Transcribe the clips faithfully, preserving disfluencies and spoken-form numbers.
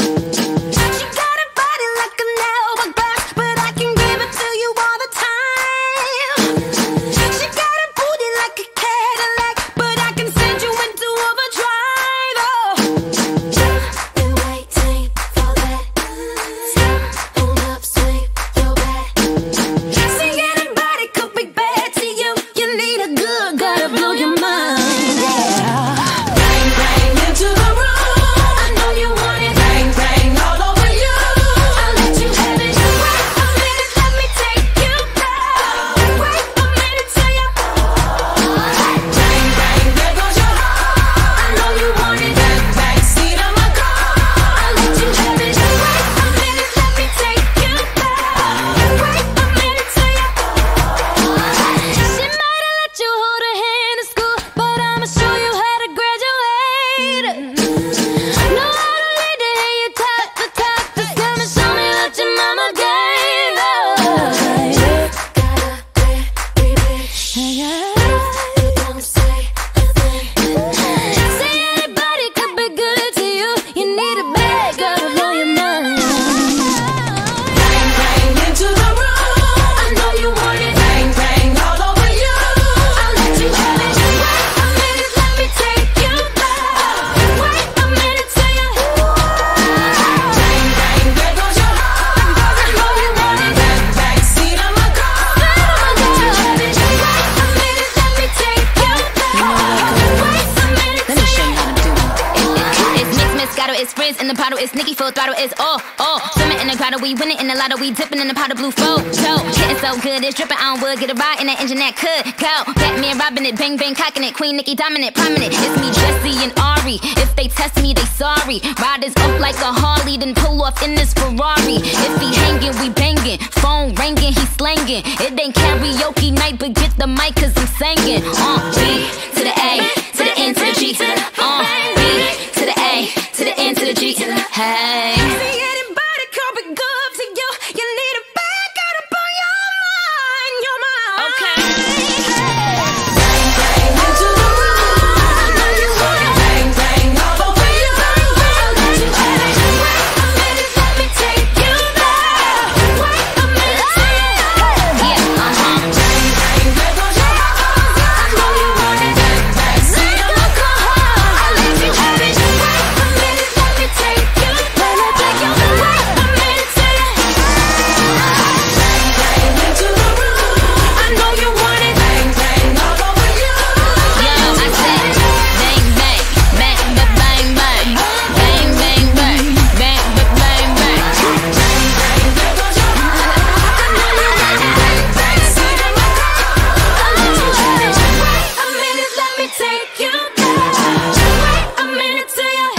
It's in the bottle, it's Nicki full throttle, it's all, all. Swimming in the grotto, we winning in the lotto, we dipping in the pot of blue photo. Getting so good, it's dripping on wood, get a ride in that engine that could go. Batman robbing it, bang bang cocking it, Queen Nicki dominant, prominent. It's me, Jesse and Ari. If they test me, they sorry. Riders up like a Harley, then pull off in this Ferrari. If he hanging, we banging. Phone ringing, he slanging. It ain't karaoke night, but get the mic, cause I'm singing. Uh, B to the A, to the N to the G. Uh, B to the A, to the N to the G. Hey. See anybody come be good to you? You need a back out up on your mind, your mind. Okay. Bang bang into the room. I know you want it. Bang bang all over you. Wait a minute, let me take you there. Wait a minute, Yeah, uh-huh. bang bang, there goes your heart. I know you want it. Bang bang, see you look hard. I'll let you have it. Wait a minute, let me take you there. Take you there. Wait a minute, say it. Bang bang into the room. I know you want it. Bang bang all over you. Yo, I said bang bang, bang ba bang bang, bang bang bang, bang ba bang bang. Bang bang, there goes your heart. I know you want it. Bang bang, see you look hard. I'll let you have it. Wait a minute, let me take you there. Wait a minute, say it.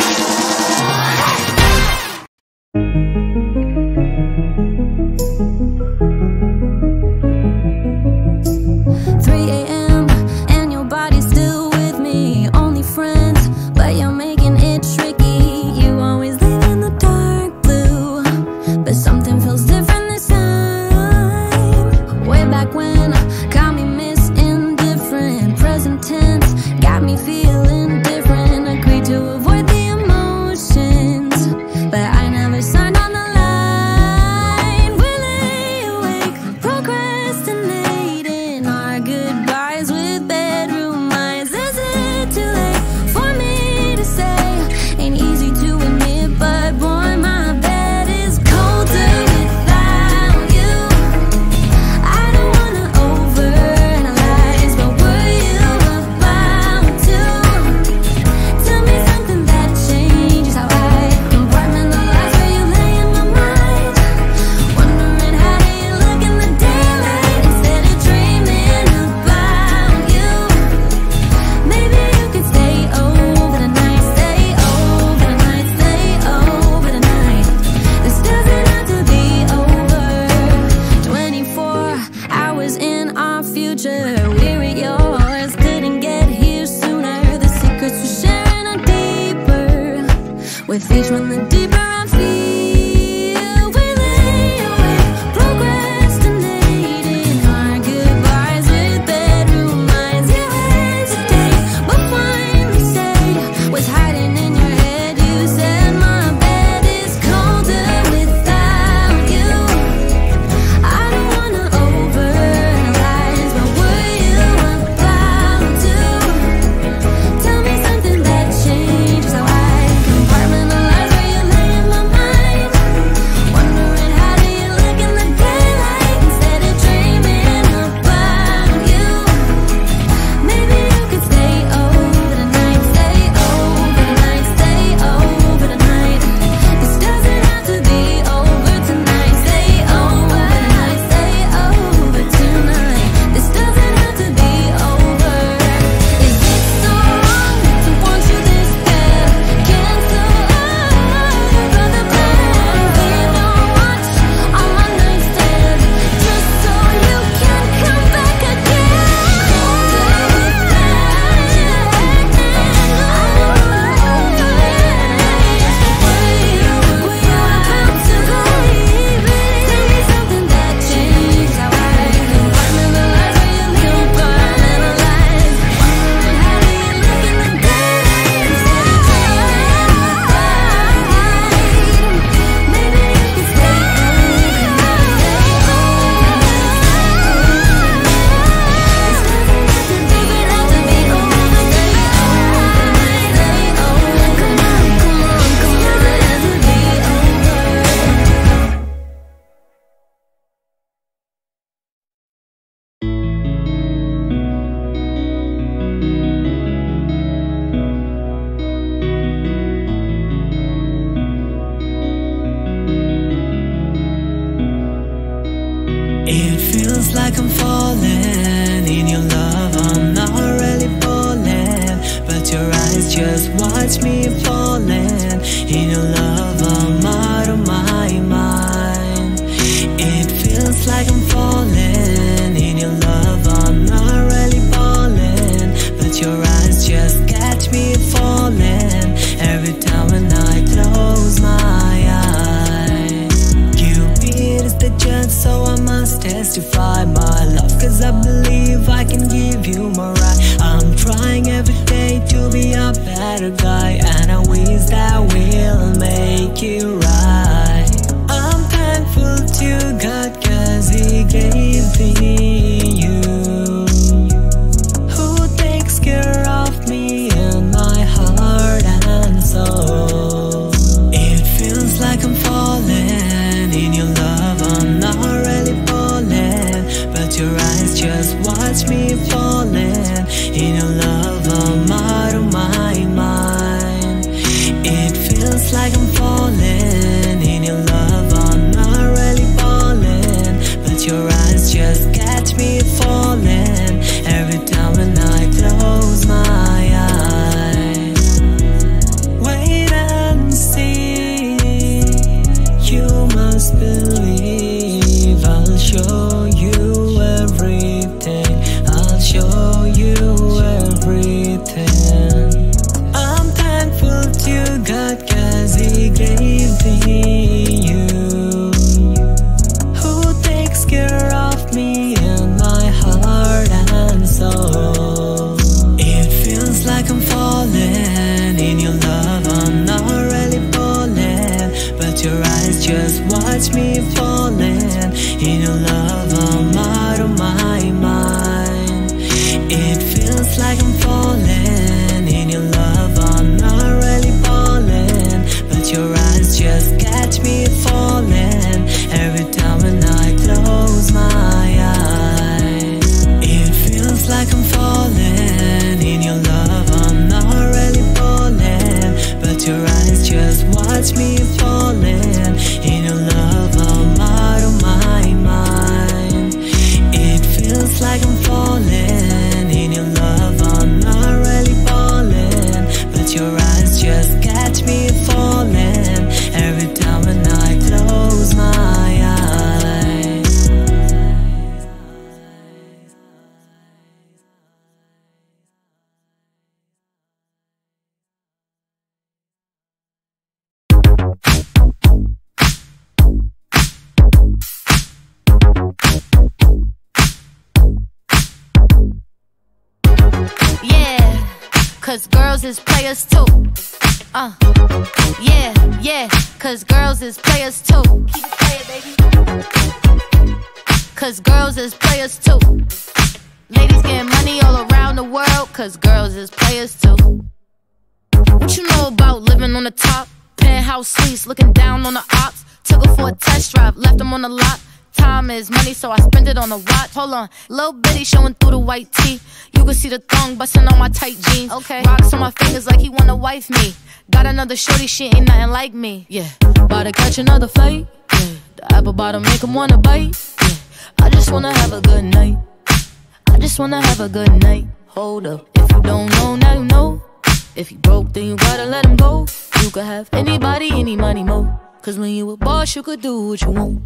three A M and your body's still with me. Only friends, but you're making it tricky. You always live in the dark blue, but something feels different this time. Way back when, got me missed indifferent. Present tense, got me feeling different. Agreed to avoid the emotions, but I never signed on the line. We lay awake, procrastinating our goodbyes with bedroom eyes. Is it too late for me to say? Ain't easy to admit, but boy, my bed is colder without you. I don't wanna overanalyze, but were you about to tell me something that changes how I compartmentalize where you lay in my mind? Wondering how do you look in the daylight instead of dreaming about you. Maybe you could stay over the night, stay over the night, stay over the night. This doesn't have to be over. twenty-four hours in our future, we're at yours, couldn't get here sooner. The secrets we're sharing are deeper. With each one, the deeper I feel. We lay awake, procrastinating our goodbyes with bedroom eyes. You hesitate, but finally say what's hiding in your head. You said my bed is feels like I'm falling in your love. I'm not really falling, but your eyes just watch me falling in your love. I'm out of my mind. It feels like I'm falling in your love. I'm not really falling, but your eyes just catch me falling every time when I close my eyes. Cupid is the judge, so I must testify my love, cause I believe I can give you my right. I'm trying every day to be a better guy, and I wish that will make it right. I'm thankful to God cause He gave me you, who takes care of me and my heart and soul. It feels like I'm falling in your love. I'm not really falling, but your eyes just watch me falling in your love. I'm out of my mind. It feels like I'm falling in your love. I'm not really falling, but your eyes just catch me falling every time when I close my eyes. Wait and see, you must believe. I'll show you everything, I'll show you everything. I'm thankful to God cause He gave me you, who takes care of me and my heart and soul. It feels like I'm falling in your love. I'm not really falling, but your eyes just watch me falling in your love. I'm out of my mind. It feels like I'm falling in your love. I'm not really falling, but your eyes just catch me falling every time when I close my eyes. It feels like I'm falling in your love. I'm not really falling, but your eyes just watch me falling in your love. I'm out of my mind. It feels like I'm falling in your love. I'm not really falling, but your eyes just catch me falling every time when I close my eyes. Yeah, cause girls is players too. Uh, yeah, yeah, cause girls is players too. Keep it playing, baby. Cause girls is players too. Ladies getting money all around the world, cause girls is players too. What you know about living on the top? Penthouse suites, looking down on the ops. Took her for a test drive, left them on the lot. Time is money, so I spend it on a watch. Hold on, little bitty showing through the white tee. You can see the thong busting on my tight jeans. Okay, rocks on my fingers like he wanna wife me. Got another shorty, she ain't nothing like me. Yeah, about to catch another flight. Yeah, the apple bottom make him wanna bite. Yeah, I just wanna have a good night. I just wanna have a good night. Hold up, if you don't know, now you know. If you broke, then you gotta let him go. You could have anybody, any money, mo. Cause when you a boss, you could do what you want.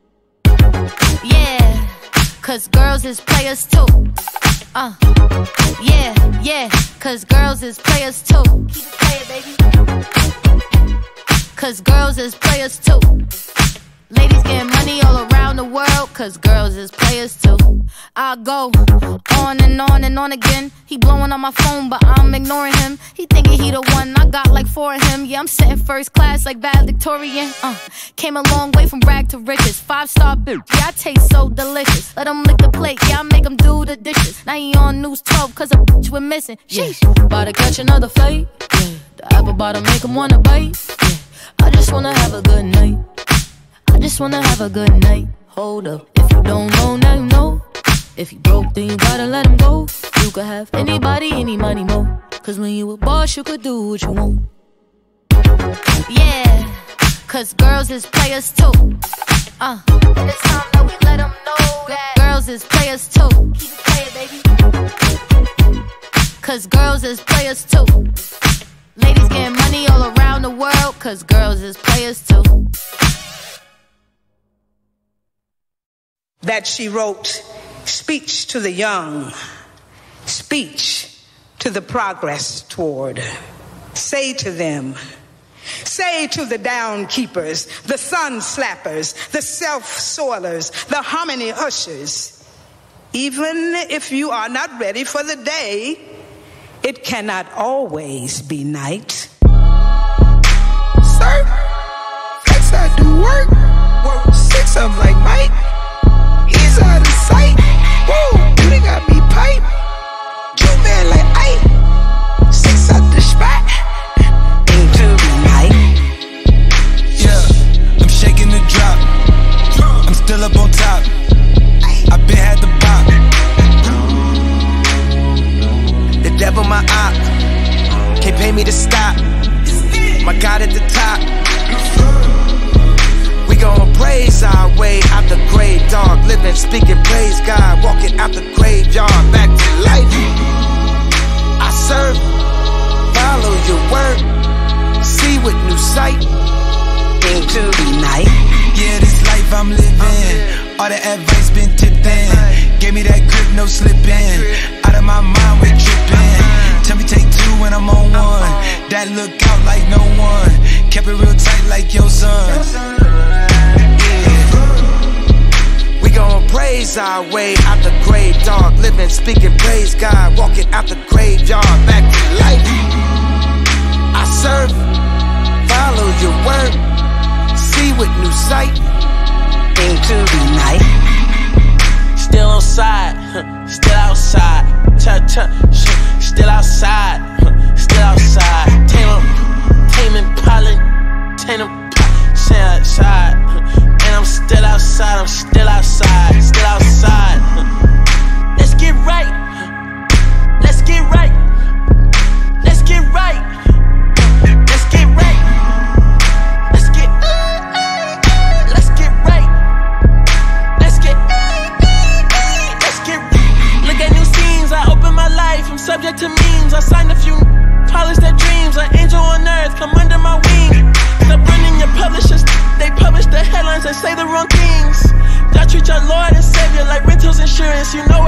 Yeah, cause girls is players too. Uh, yeah, yeah, cause girls is players too. Keep it playing, baby. Cause girls is players too. Ladies getting money all around the world, cause girls is players too. I go on and on and on again. He blowing on my phone, but I'm ignoring him. He thinking he the one, I got like four of him. Yeah, I'm sitting first class like valedictorian. Uh, came a long way from rag to riches. Five star bitch, yeah, I taste so delicious. Let him lick the plate, yeah, I make him do the dishes. Now he on news twelve, cause a bitch we're missing. Sheesh, yeah. About to catch another flight. Yeah, the apple bottom make him wanna bite. Yeah, I just wanna have a good night. I just wanna have a good night. Hold up, if you don't know, now you know. If you broke, then you gotta let him go. You could have anybody, any money, mo. Cause when you a boss, you could do what you want. Yeah, cause girls is players too. Uh, and it's time that we let them know that girls girls is players too. Keep it playing, baby. Cause girls is players too. Ladies getting money all around the world, cause girls is players too. That she wrote, speech to the young, speech to the progress toward. Say to them, say to the down keepers, the sun slappers, the self-soilers, the hominy ushers, even if you are not ready for the day, it cannot always be night. Sir, flex I do work, work six of like Mike. He's out of sight. Whoa, they got me pipe. Two man like Ike. Six out the spot. Into the night. Yeah, I'm shaking the drop. I'm still up on top. I been had the bop. The devil my op. Can't pay me to stop. My God at the top. We gon' praise our way out the grave, dog. Living, speaking, praise God. Walking out the graveyard, back to life. I serve, follow your word, see with new sight. Into the night. Yeah, this life I'm living, all the advice been tipped in. Gave me that grip, no slipping. Out of my mind, we're tripping. Tell me take two when I'm on one. That look out like no one. Kept it real tight like your son. We gon' praise our way out the grave, dog. Living, speaking, praise God. Walking out the graveyard, back to life. I serve, follow your word, see with new sight. Into the night. Still on side, still outside. Ch ch still outside, still outside. Tame 'em, taming pollen, tame 'em, stay outside. And I'm still outside, I'm still outside, still outside. Let's get right, let's get right, let's get right, let's get right, let's get, let's get right, let's get, let's get. Look at new scenes, I open my life, I'm subject to memes. I signed a few, polish their dreams. An angel on earth, come under my wing. Stop running your publishers, they publish the headlines and say the wrong things. Y'all treat your Lord and Savior like rentals insurance. You know